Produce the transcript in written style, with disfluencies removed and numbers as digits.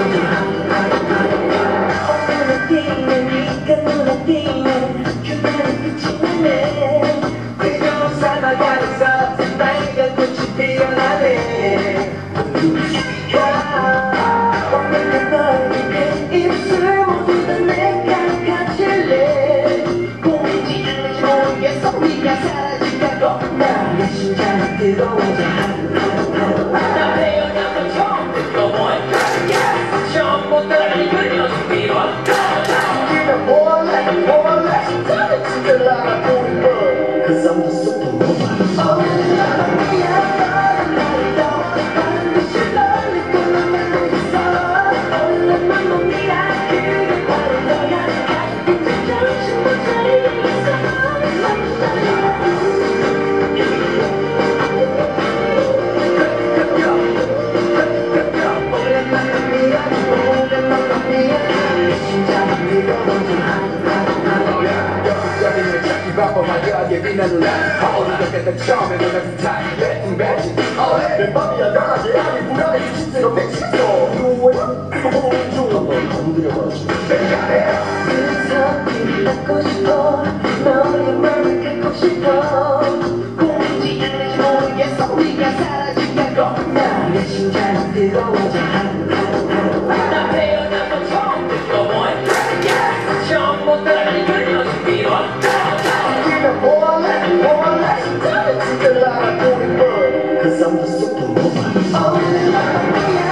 눈에 띄네 네가 눈에 띄네 그날이 끝이 나네 그녀 살아가면서 빨간 꽃이 피어나네 오늘은 너에게 입술 모두 다 내가 가질래 보이지 않는지 모르겠어 네가 사라진다고 나의 심장이 뜨거워져 나 태어나서 처음 뜨거워 처음부터 이끌려 죽기로 그냥 몰래 심장을 찢어라 보는 걸 Cause I'm the supernova 바빠하게 빛나는 날 어른들 처음에 너는 타이레 tum배지 내 맘이야 강하게 아니 불안해 진짜로 미치죠 누구야? 그거 보는 중 한번 건드려봐줘 내가 해 그래서 닿고 싶어 너의 맘을 갖고 싶어 보이지 않는지 모르겠어 네가 사라진다고 나의 심장이 뜨거워져 나 태어나서 처음 뜨거워 처음부터 이끌려 죽기로 Cause I'm the supernova only love me